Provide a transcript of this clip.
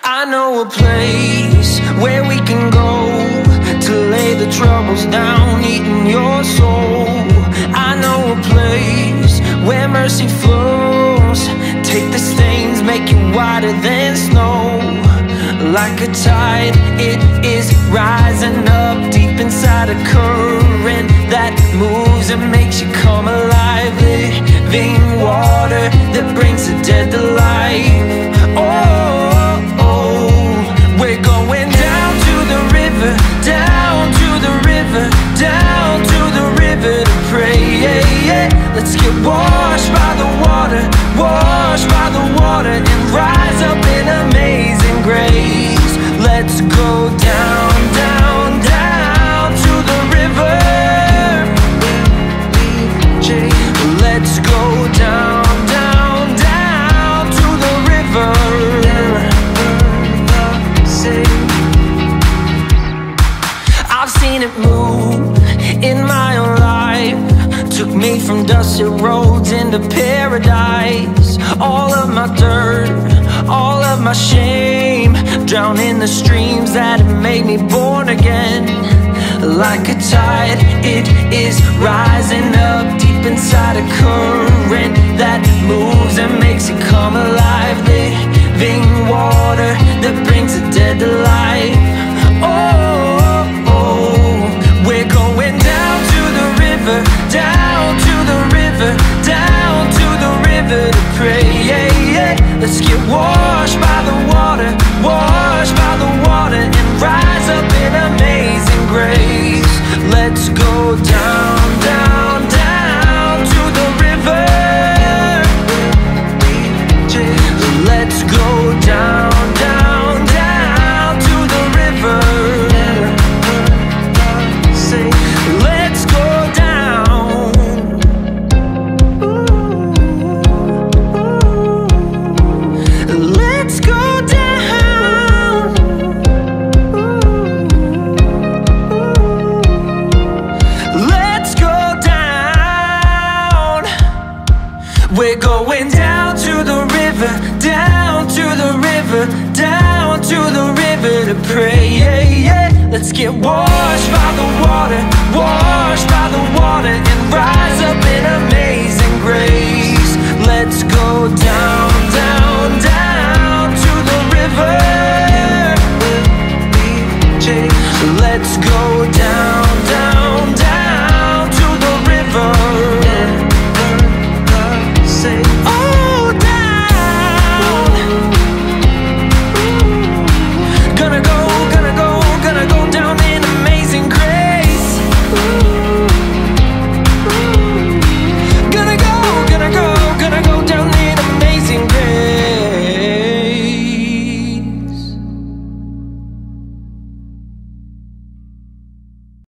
I know a place where we can go to lay the troubles down, eating your soul. I know a place where mercy flows. Take the stains, make it whiter than snow. Like a tide, it is rising up deep inside a current that moves and makes you come alive. Living water that brings the dead to life. Oh, we're going down to the river, down to the river, down to the river to pray. Let's get washed by the water, washed by the water, and rise up in amazing grace. Let's go down, down, down to the river. Let's go down, down, down to the river. I've seen it move in my own life. Took me from dusty roads into paradise. All of my dirt, all of my shame, drown in the streams that have made me born again. Like a tide, it is rising up deep inside a current that moves and makes it come alive. Living water that brings the dead to life. Oh, we're going down to the river, down to the river, down to the river to pray. Let's get washed by the water, washed by the water, and rise up in amazing grace. Let's go down, down, down to the river. Let's go down, down, down to the river. Let's go down. Let's go down. Let's go down. We're going down to the river, down to the river, down to the river to pray. Let's get washed by the water, washed by the water, and rise up in amazing grace. Let's go down.